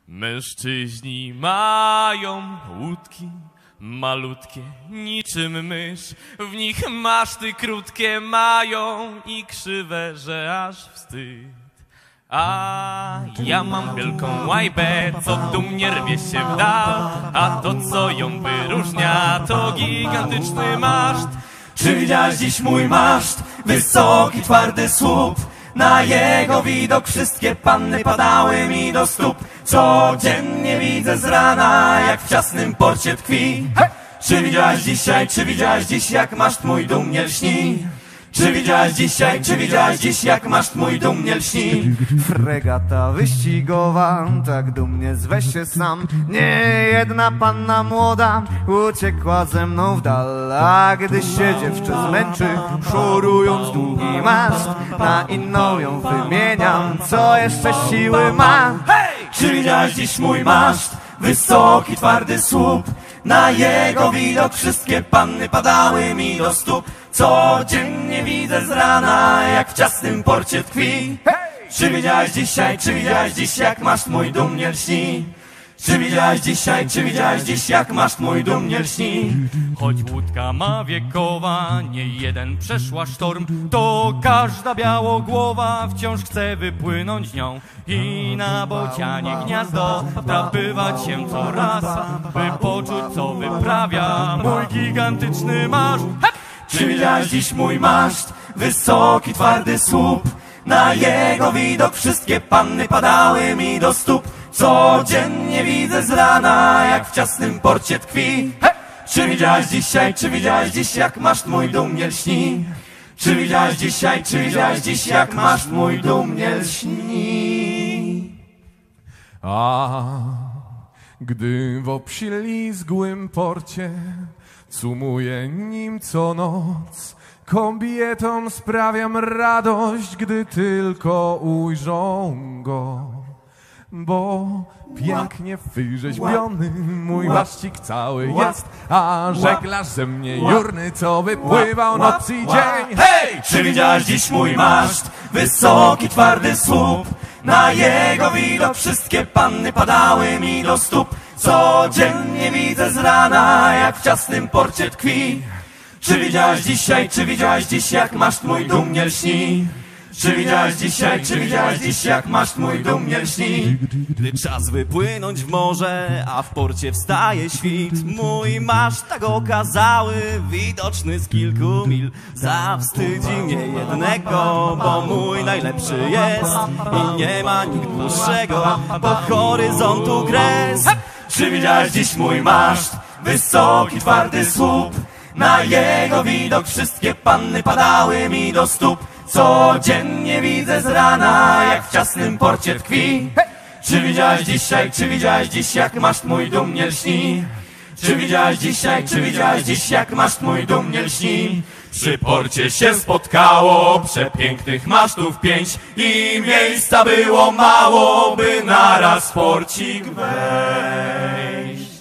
Mężczyźni mają łódki malutkie, niczym mysz. W nich maszty krótkie mają i krzywe, że aż wstyd. A ja mam wielką łajbę, co dumnie rwie się w dal, a to, co ją wyróżnia, to gigantyczny maszt. Czy widziałeś dziś mój maszt? Wysoki, twardy słup. Na jego widok wszystkie panny padały mi do stóp. Codziennie widzę z rana, jak w ciasnym porcie tkwi. Czy widziałaś dziś, jak maszt mój dumnie lśni? Czy widziałaś dziś, jak maszt mój dumnie lśni? Fregata wyścigowa, tak dumnie zwe się sam. Nie jedna panna młoda uciekła ze mną w dal. A gdy się dziewczę zmęczy, szorując długi maszt, na inną ją wymieniam, co jeszcze siły ma. Czy widziałaś dziś mój maszt? Wysoki, twardy słup. Na jego widok wszystkie panny padały mi do stóp. Codziennie widzę z rana, jak w ciasnym porcie tkwi. Czy widziałaś dziś, jak maszt mój dumnie lśni? Czy widziałaś dziś, jak maszt mój dumnie lśni? Choć łódka ma wiekowa, nie jeden przeszła sztorm, to każda białogłowa wciąż chce wypłynąć nią i na bocianie gniazdo wdrapywać się co raz, by poczuć, co wyprawia mój gigantyczny maszt. Czy widziałaś dziś mój maszt? Wysoki, twardy słup. Na jego widok wszystkie panny padały mi do stóp. Codziennie widzę z rana, jak w ciasnym porcie tkwi. Czy widziałaś dziś, jak maszt mój dumnie lśni? Czy widziałaś dziś, jak maszt mój dumnie lśni? A gdy w obślizgłym porcie cumuję nim co noc, kobietom sprawiam radość, gdy tylko ujrzą go. Bo pięknie wyrzeźbiony mój maszcik cały jest, a żeglarz ze mnie jurny, co wypływał noc i dzień. Hej! Czy widziałaś dziś mój maszt? Wysoki, twardy słup. Na jego widok wszystkie panny padały mi do stóp. Codziennie widzę z rana, jak w ciasnym porcie tkwi. Czy widziałaś dziś, jak maszt mój dumnie lśni? Czy widziałaś dziś, jak maszt mój dumnie lśni? Gdy czas wypłynąć w morze, a w porcie wstaje świt, mój maszt tak okazały, widoczny z kilku mil, zawstydzi mnie jednego, bo mój najlepszy jest i nie ma nikt dłuższego do horyzontu kres. Czy widziałaś dziś mój maszt? Wysoki, twardy słup. Na jego widok wszystkie panny padały mi do stóp. Codziennie widzę z rana, jak w ciasnym porcie tkwi. Czy widziałaś dziś, jak maszt mój dumnie lśni? Czy widziałaś dziś, jak maszt mój dumnie lśni? Przy porcie się spotkało przepięknych masztów 5 i miejsca było mało, by naraz w porcik wejść.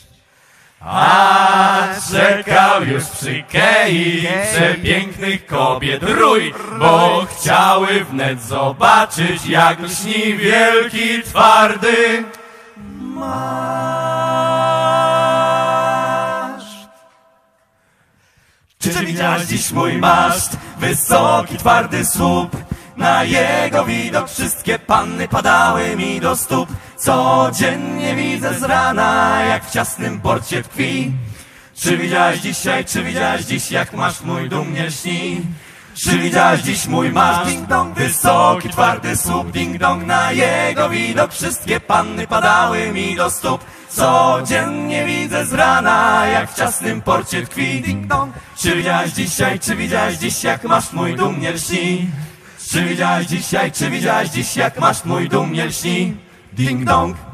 A czekał już przy kei przepięknych kobiet rój, bo chciały wnet zobaczyć, jak lśni wielki, twardy maszt. Czy widziałaś dziś mój maszt? Wysoki, twardy słup. Na jego widok wszystkie panny padały mi do stóp. Codziennie widzę z rana, jak w ciasnym porcie tkwi. Czy widziałaś dziś, jak maszt mój dumnie lśni? Czy widziałaś dziś mój maszt? Ding dong, wysoki, twardy słup. Ding dong, na jego widok wszystkie panny padały mi do stóp. Codziennie widzę z rana, jak w ciasnym porcie tkwi. Ding dong. Czy widziałaś dziś, jak maszt mój dumnie lśni? Czy widziałaś dziś, jak maszt mój dumnie lśni? Ding dong.